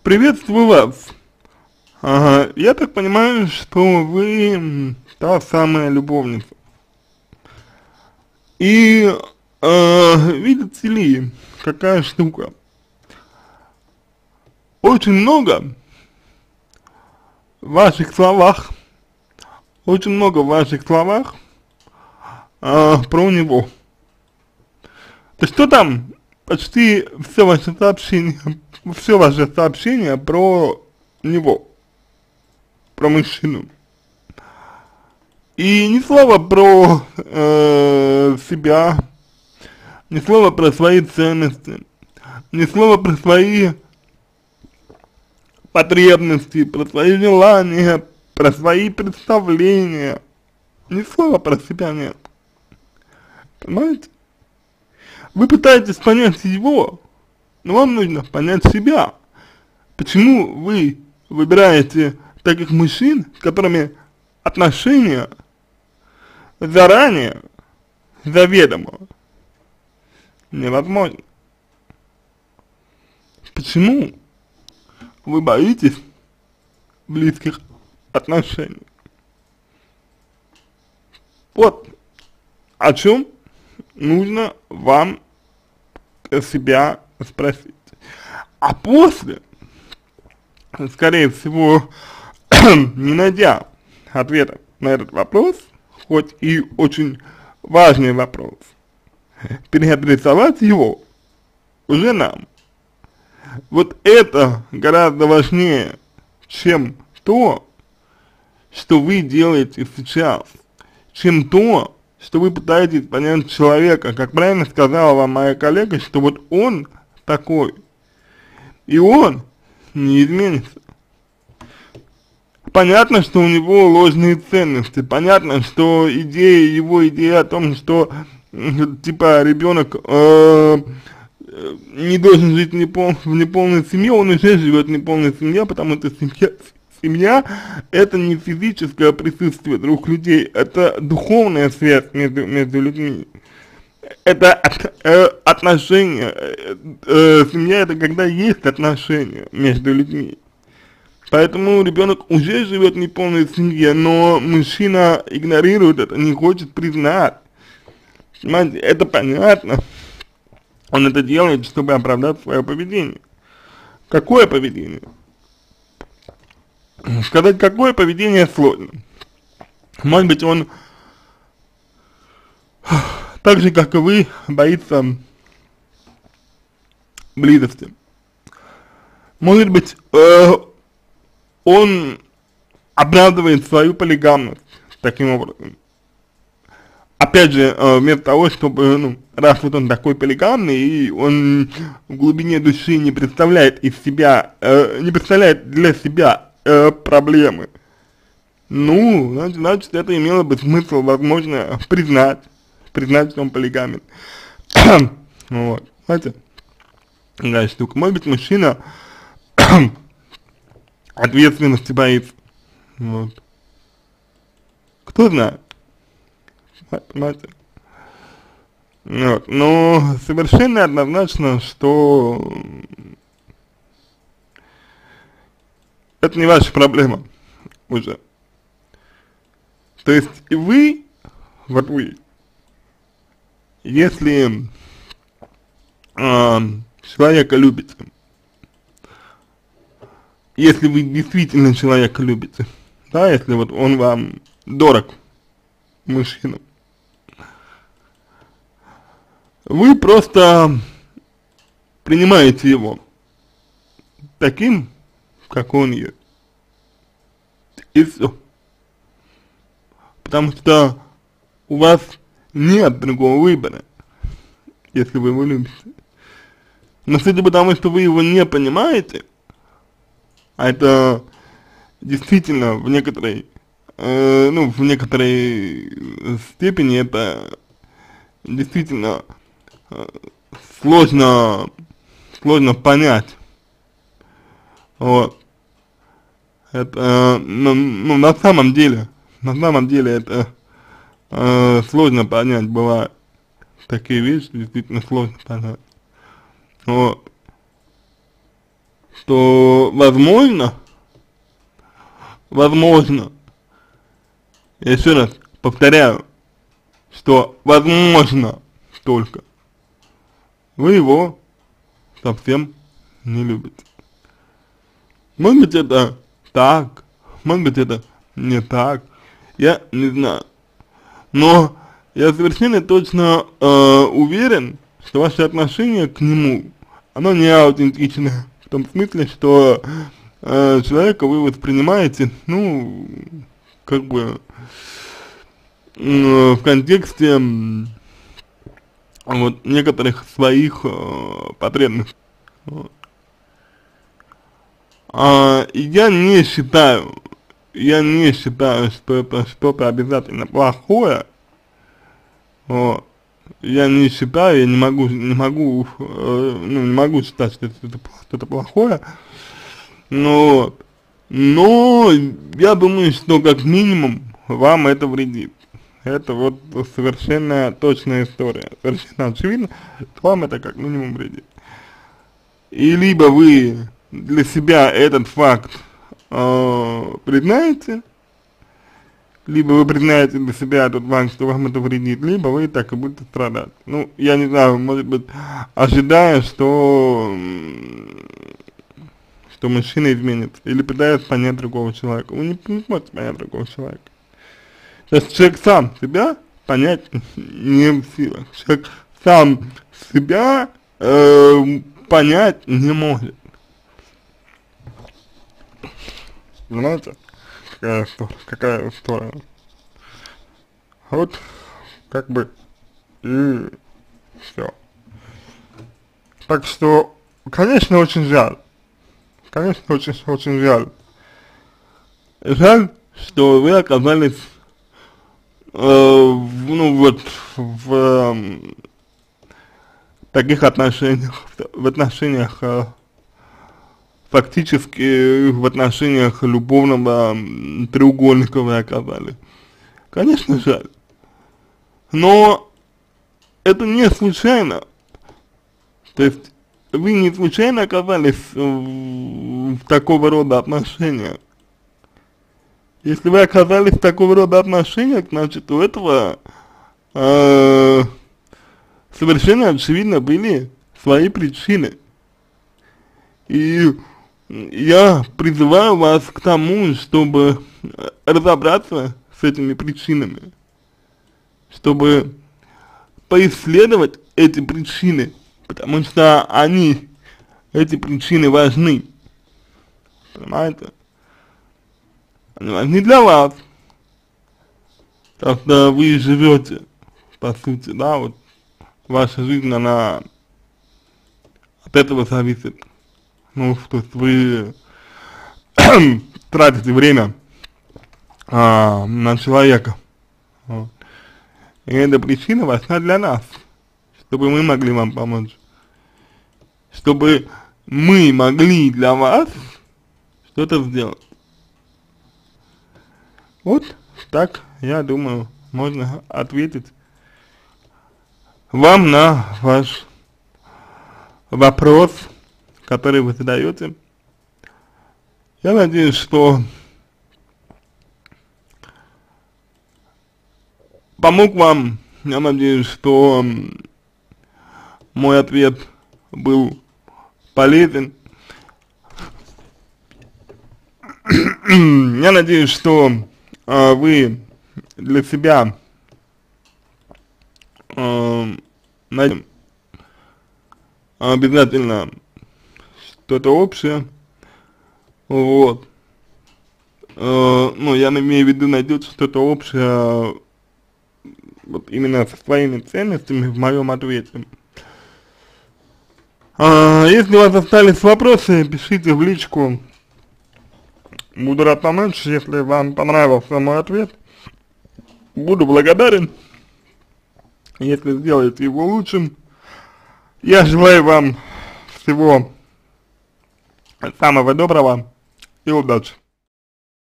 Приветствую вас. Ага, я так понимаю, что вы та самая любовница. И видите ли, какая штука. Очень много в ваших словах, очень много в ваших словах про него. То есть что там почти все ваше сообщение про него, про мужчину. И ни слова про себя, ни слова про свои ценности, ни слова про свои потребности, про свои желания, про свои представления. Ни слова про себя нет. Понимаете? Вы пытаетесь понять его, но вам нужно понять себя. Почему вы выбираете таких мужчин, с которыми отношения заранее, заведомо невозможно? Почему вы боитесь близких отношений? Вот о чем нужно вам себя спросить. А после, скорее всего, не найдя ответа на этот вопрос, хоть и очень важный вопрос, переадресовать его уже нам. Вот это гораздо важнее, чем то, что вы делаете сейчас, чем то, что вы пытаетесь понять человека. Как правильно сказала вам моя коллега, что вот он такой, и он не изменится. Понятно, что у него ложные ценности, понятно, что его идея о том, что типа ребенок не должен жить в неполной семье, он уже живет в неполной семье, потому что семья это не физическое присутствие двух людей, это духовная связь между людьми. Это отношения, семья это когда есть отношения между людьми. Поэтому ребенок уже живет в неполной семье, но мужчина игнорирует это, не хочет признать. Понимаете, это понятно. Он это делает, чтобы оправдать свое поведение. Какое поведение? Сказать, какое поведение сложно. Может быть, он так же, как и вы, боится близости. Может быть, он оправдывает свою полигамность таким образом. Опять же, вместо того, чтобы, ну, раз вот он такой полигамный, и он в глубине души не представляет из себя, не представляет для себя проблемы, ну, значит, это имело бы смысл, возможно, признать, что он полигамен. Вот, знаете, такая штука. Может быть, мужчина ответственности боится. Вот. Кто знает? Понимаете? Вот. Но совершенно однозначно, что это не ваша проблема уже. То есть и вы, вот вы, если человека любите, если вы действительно человека любите, да, если вот он вам дорог, мужчина, вы просто принимаете его таким, как он есть, и все. Потому что у вас нет другого выбора, если вы его любите. Но судя по тому, что вы его не понимаете, а это действительно в некоторой, в некоторой степени это действительно сложно понять. Вот. Это, на самом деле это сложно понять, бывает. Такие вещи действительно сложно понять. Вот. то возможно, я еще раз повторяю, что возможно только вы его совсем не любите. Может быть это так, может быть это не так, я не знаю. Но я совершенно точно уверен, что ваше отношение к нему, оно не аутентичное. В том смысле, что человека вы воспринимаете, ну, как бы, в контексте вот некоторых своих потребностей. Вот. Я не считаю, что это что-то обязательно плохое. Вот. Я не считаю, я не могу считать, что это что-то плохое. Но я думаю, что как минимум вам это вредит. Это вот совершенно точная история. Совершенно очевидно, что вам это как минимум вредит. И либо вы для себя этот факт признаете, либо вы признаете для себя тот факт, что вам это вредит, либо вы так и будете страдать. Ну, я не знаю, может быть, ожидая, что мужчина изменится, или пытаясь понять другого человека. Вы не сможете понять другого человека. То есть человек сам себя понять не в силах. Человек сам себя понять не может. Понимаете? Какая история. Вот, как бы, и все. Так что, конечно, очень жаль. Конечно, очень жаль. Жаль, что вы оказались, в таких отношениях, в отношениях, фактически в отношениях любовного треугольника вы оказались. Конечно, жаль. Но это не случайно. То есть вы не случайно оказались в такого рода отношениях. Если вы оказались в такого рода отношениях, значит у этого совершенно очевидно были свои причины. И я призываю вас к тому, чтобы разобраться с этими причинами, чтобы поисследовать эти причины, потому что эти причины важны, понимаете? Они важны для вас, потому что вы живете, по сути, да, вот ваша жизнь, она от этого зависит. Ну, то есть вы тратите время на человека. Вот. И эта причина важна для нас, чтобы мы могли вам помочь. Чтобы мы могли для вас что-то сделать. Вот так, я думаю, можно ответить вам на ваш вопрос, который вы задаете. Я надеюсь, что помог вам. Я надеюсь, что мой ответ был полезен. Я надеюсь, что вы для себя найдете обязательно что-то общее. Вот. Ну, я имею в виду, найдете что-то общее вот именно со своими ценностями в моем ответе. Если у вас остались вопросы, пишите в личку. Буду рад помочь. Если вам понравился мой ответ, буду благодарен, если сделаете его лучшим. Я желаю вам всего самого доброго и удачи.